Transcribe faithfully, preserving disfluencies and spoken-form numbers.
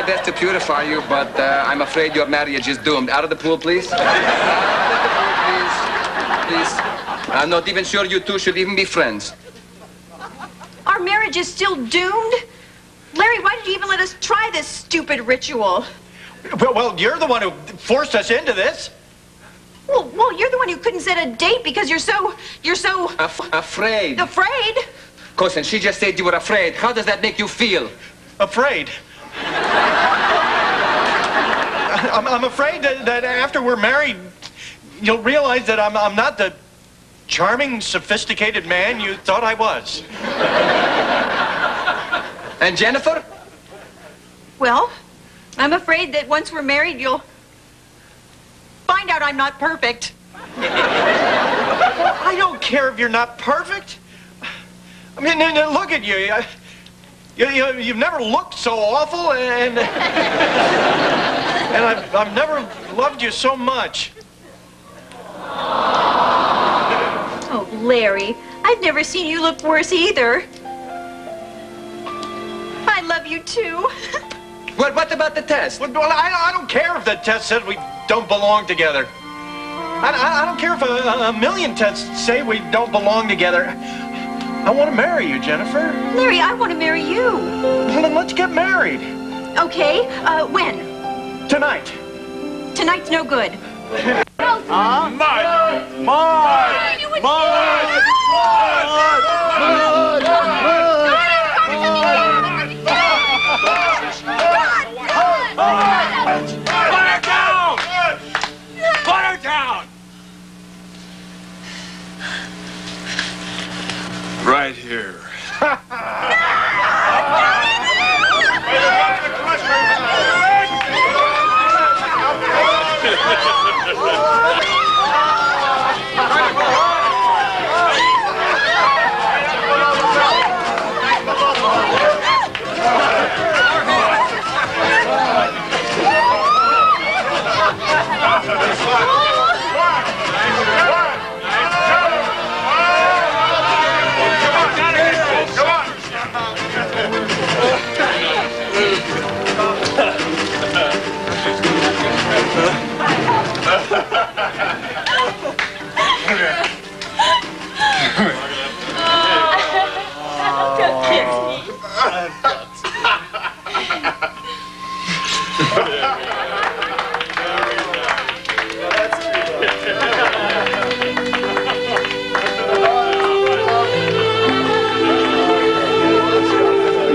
best to purify you, but uh, I'm afraid your marriage is doomed. Out of the pool, please. Out of the pool, please. Please. I'm not even sure you two should even be friends. Our marriage is still doomed? Larry, why did you even let us try this stupid ritual? Well, well you're the one who forced us into this. Well, well, you're the one who couldn't set a date because you're so, you're so... Af afraid. Afraid? Cousin, she just said you were afraid. How does that make you feel? Afraid? I'm, I'm afraid that, that after we're married, you'll realize that I'm, I'm not the charming, sophisticated man you thought I was. And Jennifer? Well, I'm afraid that once we're married, you'll find out I'm not perfect. I don't care if you're not perfect. I mean, look at you. You, you, you've never looked so awful, and and I've, I've never loved you so much. Oh, Larry, I've never seen you look worse either. I love you too. Well, what about the test? Well, I, I don't care if the test says we don't belong together. I, I, I don't care if a, a million tests say we don't belong together. I want to marry you, Jennifer. Larry, I want to marry you. Well, then let's get married. Okay, uh, when? Tonight. Tonight's no good. Huh? Mud! Mud! Mud! Put her down! Put her down! Right here.